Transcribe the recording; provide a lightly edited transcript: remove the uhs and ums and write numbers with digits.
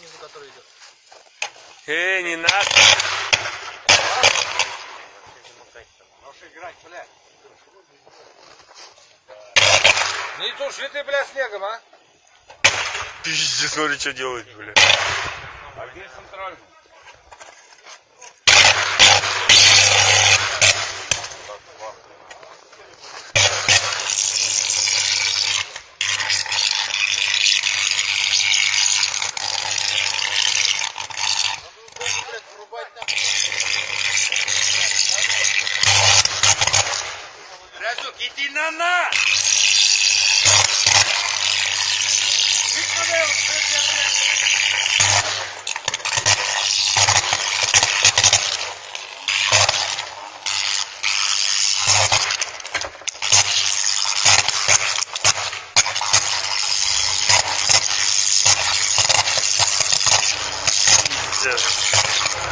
снизу, который идет. Не надо. Играть, блядь. Не туши ты, блядь, снегом, а? Пиздец, смотри, что делает, блядь. А где центральный? Разок, иди на нас! Пиздец.